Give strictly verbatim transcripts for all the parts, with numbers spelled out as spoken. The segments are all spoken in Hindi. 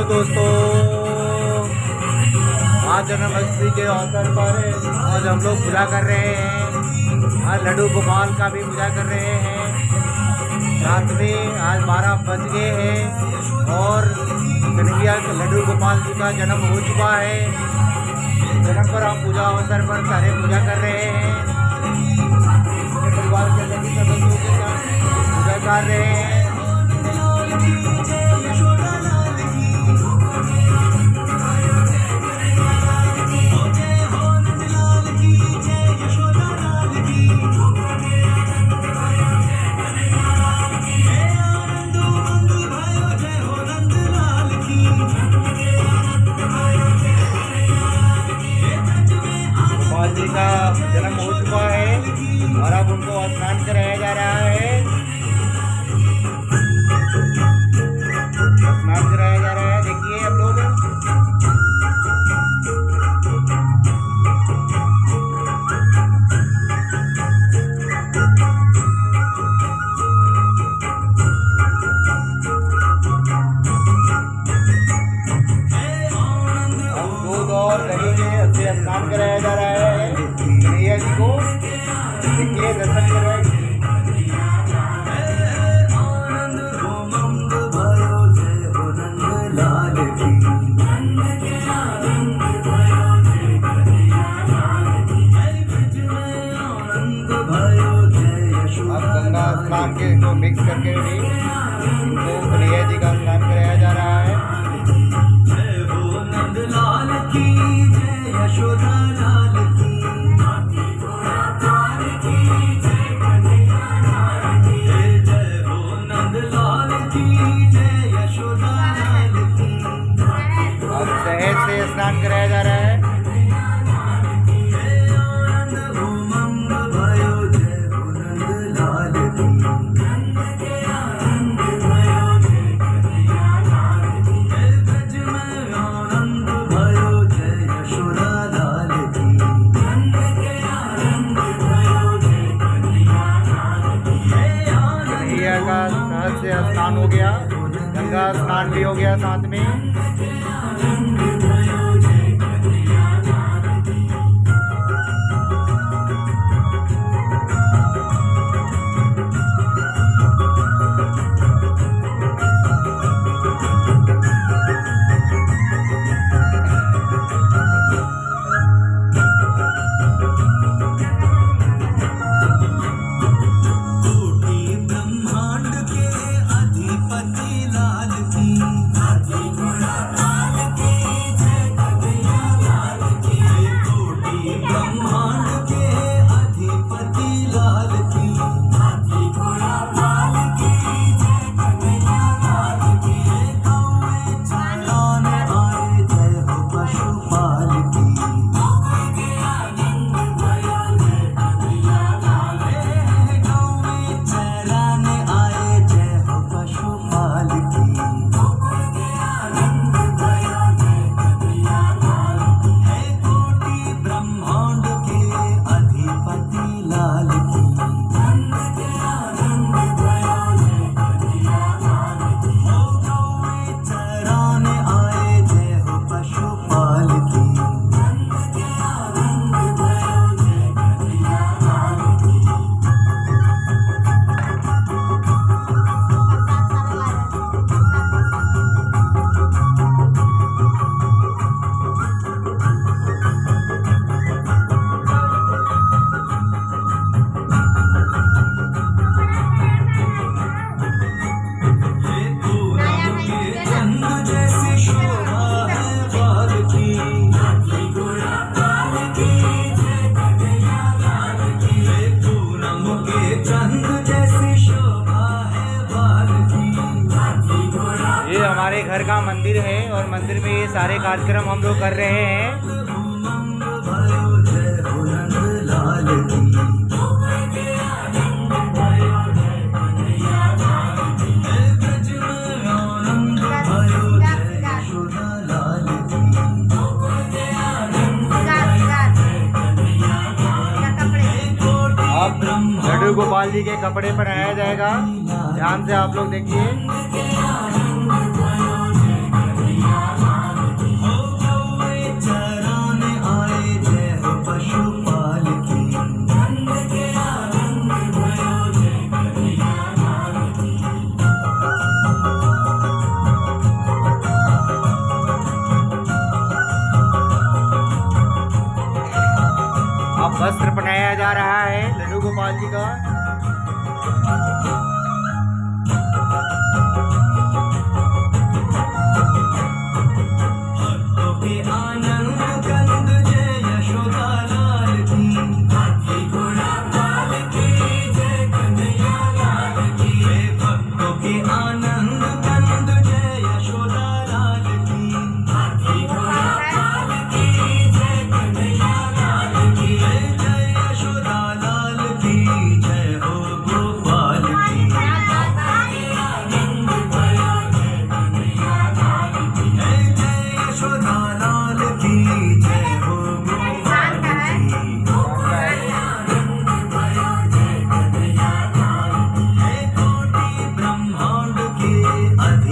दोस्तों, आज जन्माष्टमी के अवसर पर आज हम लोग पूजा कर रहे हैं। आज लड्डू गोपाल का भी पूजा कर रहे हैं। रात में आज बारह बज गए हैं और कन्हैया लड्डू गोपाल जी का जन्म हो चुका है। जन्म पर हम पूजा अवसर पर सारे पूजा कर रहे हैं। परिवार के सभी सदस्यों के साथ पूजा कर रहे हैं। गोपाल जी का जन्म हो चुका है और अब उनको स्नान कराया जा रहा है। स्नान कराया जा रहा है, देखिए आप लोग। दूध और दही से स्नान कराया जा रहा है कन्हैया जी को। देखिए, दर्शन करवाइए। अब गंगा स्नान के को मिक्स करके भी इनको कन्हैया जी का स्नान कराया जा रहा है। अब दहेज से स्नान कराया जा रहा है। कन्हैया का सहज से स्नान हो गया, गंगा स्नान भी हो गया साथ में। ये हमारे घर का मंदिर है और मंदिर में ये सारे कार्यक्रम हम लोग कर रहे हैं। अब लड्डू गोपाल जी के कपड़े पहनाया जाएगा। ध्यान से आप लोग देखिए।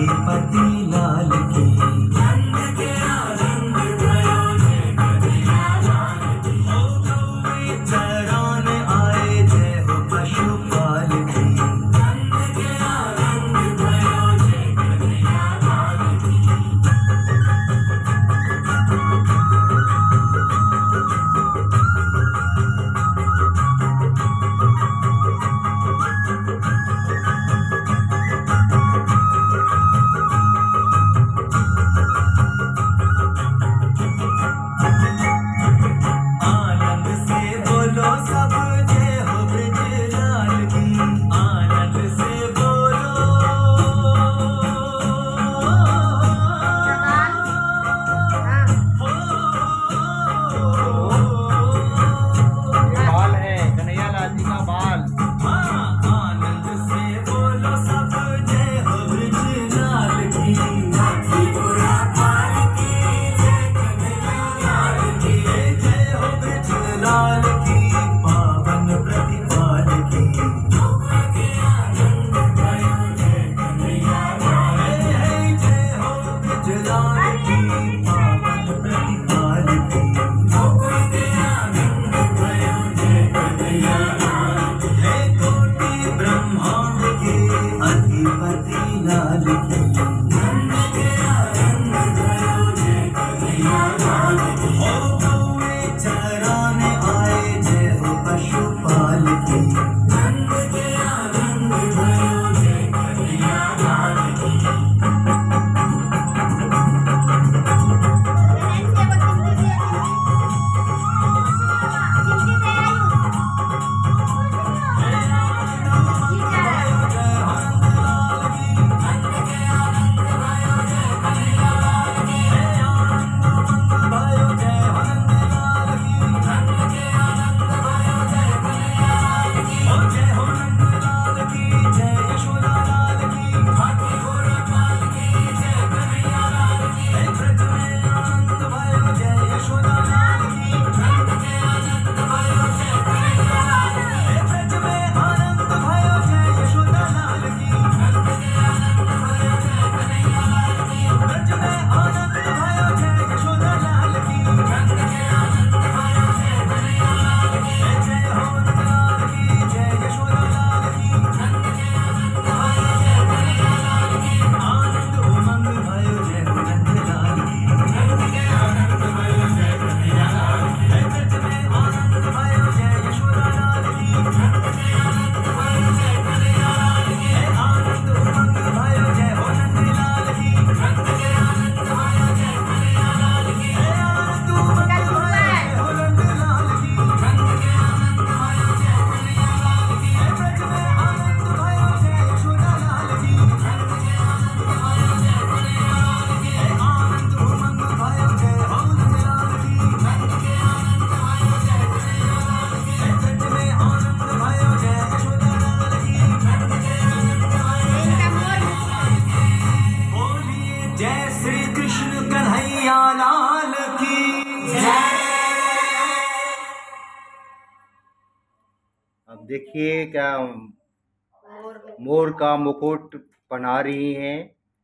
अधिपति लाल की। रंग गया रंग भयो जय कन्हैया लाल की। हो गौरी चरण आए जय हो पशुपाल की। रंग गया रंग भयो जय कन्हैया लाल की। आनंद से बोलो सब जय हो ब्रजलाल की। आनंद से बोलो ये बाल है कन्हैया लाल जी का बाल। हाँ, आनंद से बोलो सब जय हो ब्रजलाल की। त्रिपुरा पार की जय कन्हैया लाल की। जय हो ब्रजलाल की पावन प्रतिपाल की। हो गया रंग भयो जय कन्हैया लाल की। जय हो ब्रजलाल की पावन प्रतिपाल की। हो गया रंग भयो जय कन्हैया लाल की। जय कोटि ब्रह्मांड के अधिपति लाल की। रंग गया रंग भयो जय कन्हैया लाल की। हो गौरी चरण आए जय हो पशुपाल की। रंग गया रंग भयो जय कन्हैया लाल की। आनंद उमंग भयो जय हो नंदलाल की। रंग गया रंग भयो जय कन्हैया लाल की। ब्रज में आनंद भयो जय यशोदा लाल की। रंग गया रंग भयो जय कन्हैया लाल की। आनंद उमंग भयो जय हो नंदलाल की। रंग गया रंग भयो जय कन्हैया लाल की। आनंद उमंग भयो जय हो नंदलाल की। रंग गया रंग भयो जय कन्हैया लाल की। ब्रज में आनंद भयो जय यशोदा लाल की। रंग गया रंग भयो जय कन्हैया लाल की। आनंद उमंग भयो जय हो नंदलाल की। रंग गया रंग भयो जय कन्हैया लाल की। ब्रज में आनंद भयो जय यशोदा लाल की। रंग गया रंग भयो जय कन्हैया लाल की। बोलिए जय श्री कृष्ण कन्हैया लाल की जय। अब देखिए क्या मोर का मुकुट पहना रही हैं।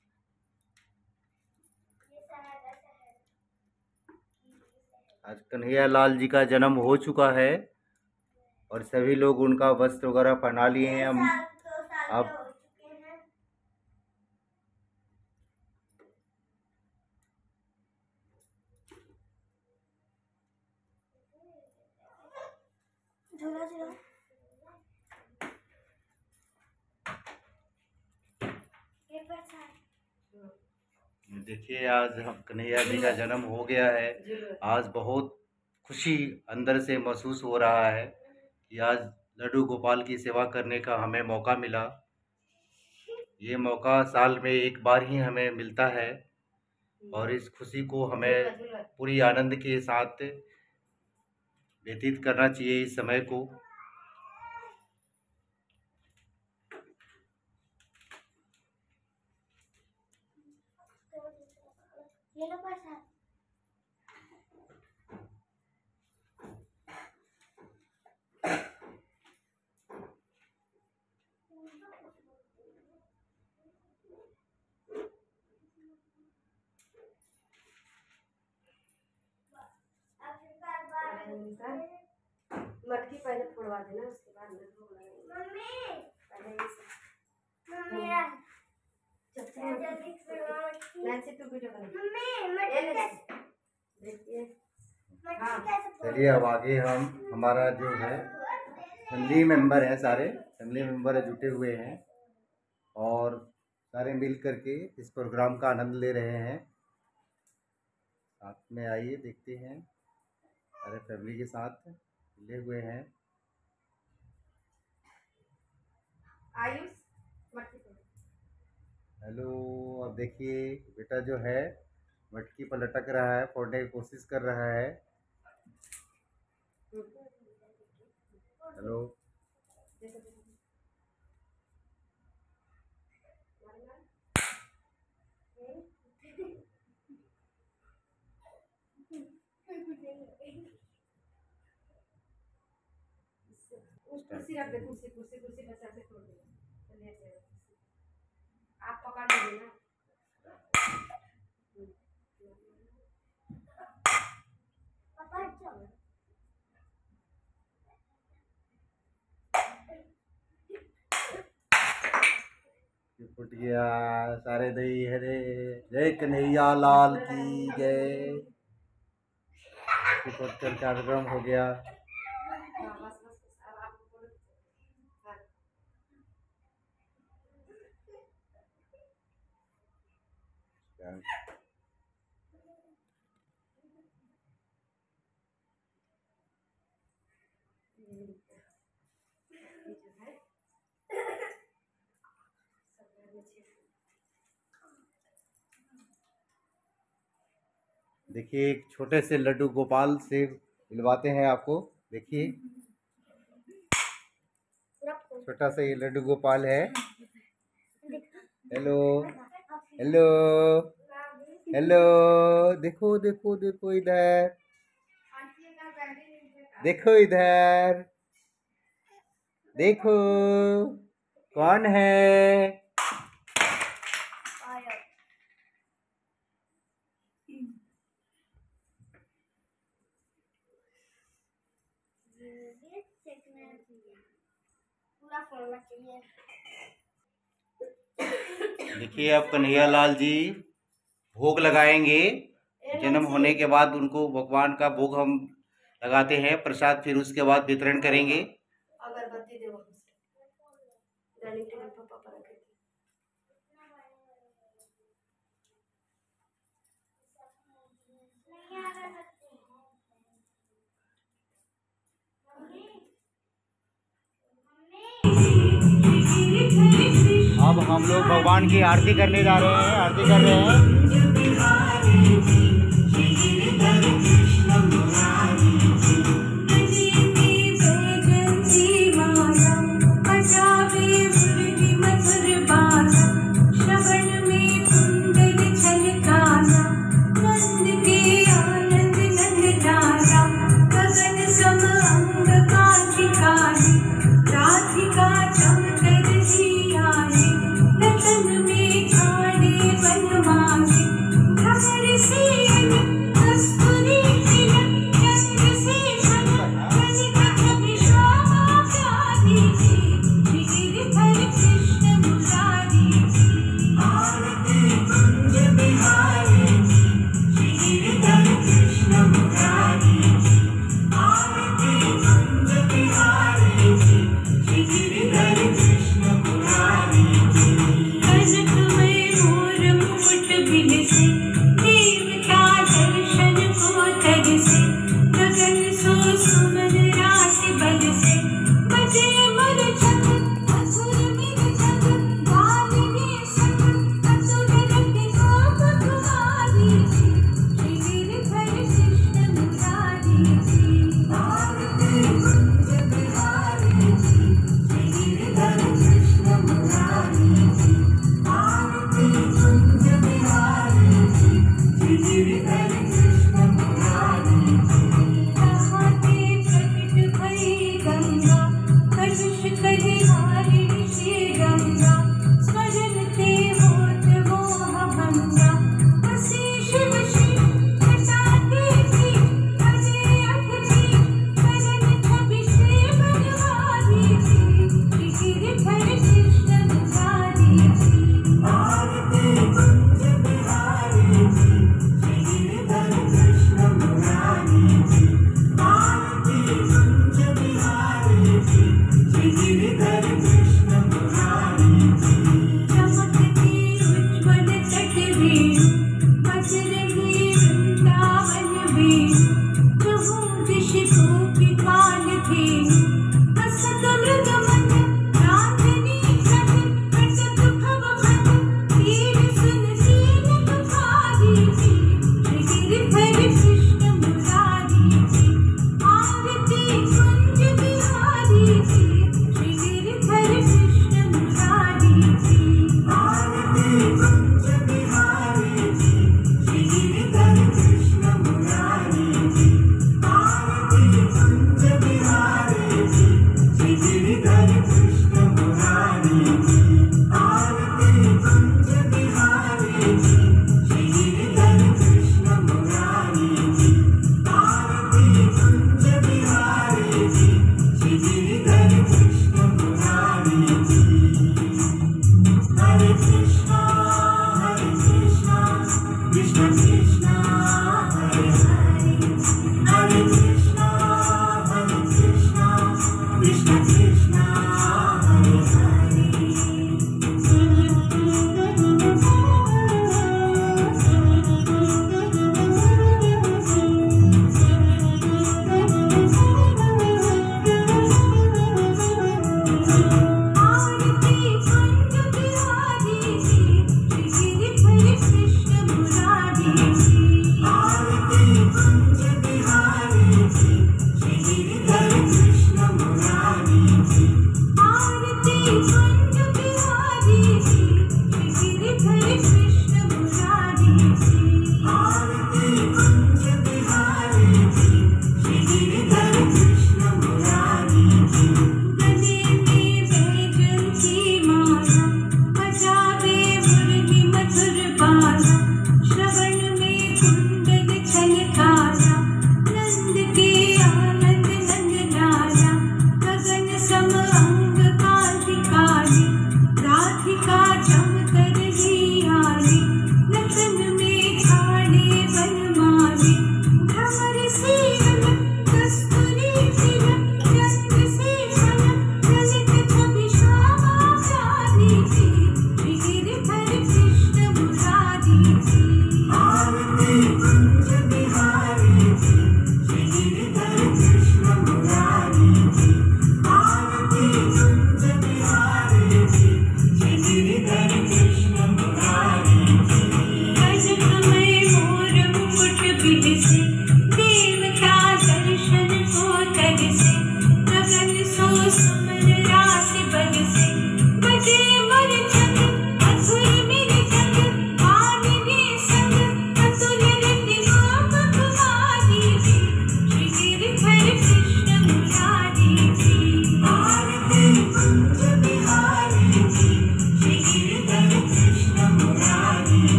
आज कन्हैया लाल जी का जन्म हो चुका है और सभी लोग उनका वस्त्र वगैरह पहना लिए हैं। हम अब देखिए आज हम कन्हैया जी का जन्म हो गया है। आज बहुत खुशी अंदर से महसूस हो रहा है कि आज लड्डू गोपाल की सेवा करने का हमें मौका मिला। ये मौका साल में एक बार ही हमें मिलता है और इस खुशी को हमें पूरी आनंद के साथ व्यतीत करना चाहिए इस समय को। ये लो प्रसाद। पहले फोड़वा देना, उसके बाद मैं भोग लगाऊंगी। मम्मी पहले ये सब मम्मी यार चल जल्दी फिर नैन्सी तू वीडियो बना। मम्मी ये ले मटकी देखिए। मटकी कैसे चलिए अब आगे हम हमारा जो है फैमिली मेंबर है, सारे फैमिली मेंबर जुटे हुए हैं और सारे मिल करके इस प्रोग्राम का आनंद ले रहे हैं। साथ में आइए देखते हैं, सारे फैमिली के साथ मिले हुए हैं। आयुष मटकी तोड़। हेलो, अब देखिए बेटा जो है मटकी पर लटक रहा है, फोड़ने की कोशिश कर रहा है। हेलो, कुर्सी रख दे, कुर्सी कुर्सी कुर्सी बचा के तोड़ दे। चलिए चलिए आप पकड़ लीजिए ना। पापा चलो फुट गया सारे दही हरे। जय कन्हैया लाल की जय। फुट कर कार्यक्रम हो गया। हाँ बस बस बस अब आप बोलो। हाँ ये जो है सब अच्छे से देखिए एक छोटे से लड्डू गोपाल से मिलवाते हैं आपको। देखिए छोटा सा ये लड्डू गोपाल है। हेलो हेलो हेलो, देखो देखो देखो इधर, देखो इधर, देखो कौन है। पूरा फोड़ना चाहिए। देखिए अब कन्हैया लाल जी भोग लगाएंगे। जन्म होने के बाद उनको भगवान का भोग हम लगाते हैं, प्रसाद फिर उसके बाद वितरण करेंगे। अगरबत्ती दे वहाँ से डाइनिंग टेबल पर पापा रखे थे। नहीं आ रहा सकते। अब हम लोग भगवान की आरती करने जा रहे हैं, आरती कर रहे हैं। में खाने बनवासी